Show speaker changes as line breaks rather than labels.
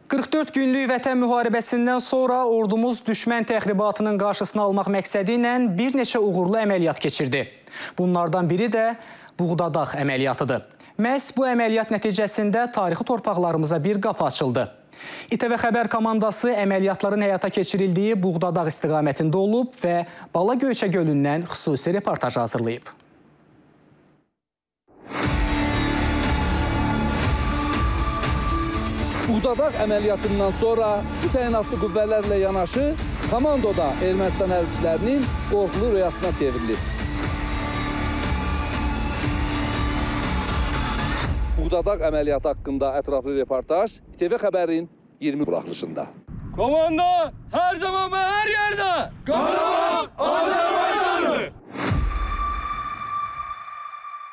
44 günlük vətən müharibəsindən sonra ordumuz düşmən təxribatının qarşısını almaq məqsədi ilə bir neçə uğurlu əməliyyat keçirdi. Bunlardan biri də Buğdadağ əməliyyatıdır. Məhz bu əməliyyat nəticəsində tarixi torpaqlarımıza bir qapı açıldı. İTV Xəbər komandası əməliyyatların həyata keçirildiyi Buğdadağ istiqamətində olub və Bala Göyçə gölündən xüsusi reportaj hazırlayıb.
Buğdadağ əməliyyatından sonra su təyinatlı qüvvələrlə yanaşı komandoda Ermənistan hərbiçilərinin qorxulu rüyasına çevrilir. Buğdadağ əməliyyatı haqqında ətraflı reportaj İTV Xəbərin 20 buraxılışında.
Komando her zaman ve her yerde! Qarabağ Azərbaycandır!